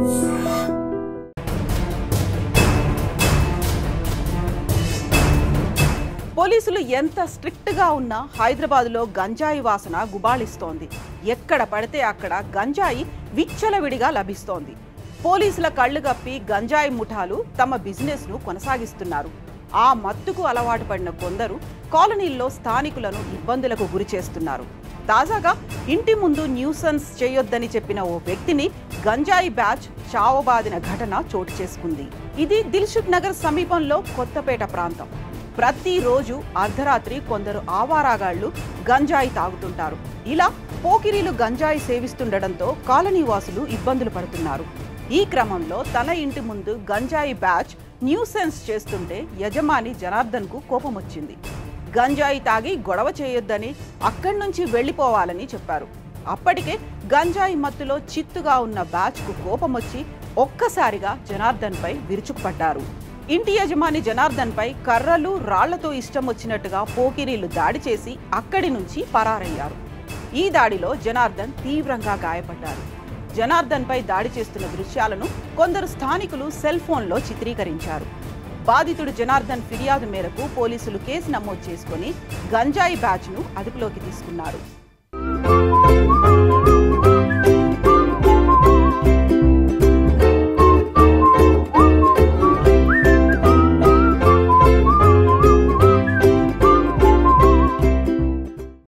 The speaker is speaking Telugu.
పోలీసులు ఎంత స్ట్రిక్ట్ గా ఉన్నా హైదరాబాద్లో గంజాయి వాసన గుబాళిస్తోంది. ఎక్కడ పడితే అక్కడ గంజాయి విచ్చలవిడిగా లభిస్తోంది. పోలీసుల కళ్ళు గప్పి గంజాయి ముఠాలు తమ బిజినెస్ ను కొనసాగిస్తున్నారు. ఆ మత్తుకు అలవాటు పడిన కొందరు కాలనీల్లో స్థానికులను ఇబ్బందులకు గురి చేస్తున్నారు. తాజాగా ఇంటి ముందు న్యూసెన్స్ చేయొద్దని చెప్పిన ఓ వ్యక్తిని గంజాయి బ్యాచ్ చావబాదిన ఘటన చోటు చేసుకుంది. ఇది దిల్సుఖ్ నగర్ సమీపంలో కొత్తపేట ప్రాంతం. ప్రతిరోజు అర్ధరాత్రి కొందరు ఆవారాగాళ్లు గంజాయి తాగుతుంటారు. ఇలా పోకిరీలు గంజాయి సేవిస్తుండటంతో కాలనీ వాసులు ఇబ్బందులు పడుతున్నారు. ఈ క్రమంలో తన ఇంటి ముందు గంజాయి బ్యాచ్ న్యూసెన్స్ చేస్తుంటే యజమాని జనార్దన్ కు కోపం వచ్చింది. గంజాయి తాగి గొడవ చేయొద్దని, అక్కడి నుంచి వెళ్లిపోవాలని చెప్పారు. అప్పటికే గంజాయి మత్తులో చిత్తుగా ఉన్న బ్యాచ్ కు కోపం వచ్చి ఒక్కసారిగా జనార్దన్ పై విరుచుకుపడ్డారు. ఇంటి యజమాని జనార్దన్ పై కర్రలు రాళ్లతో ఇష్టం వచ్చినట్టుగా పోకిరీలు దాడి చేసి అక్కడి నుంచి పరారయ్యారు. ఈ దాడిలో జనార్దన్ తీవ్రంగా గాయపడ్డారు. జనార్దన్ పై దాడి చేస్తున్న దృశ్యాలను కొందరు స్థానికులు సెల్ ఫోన్లో చిత్రీకరించారు. బాధితుడు జనార్దన్ ఫిర్యాదు మేరకు పోలీసులు కేసు నమోదు చేసుకుని గంజాయి బ్యాచ్ను అదుపులోకి తీసుకున్నారు.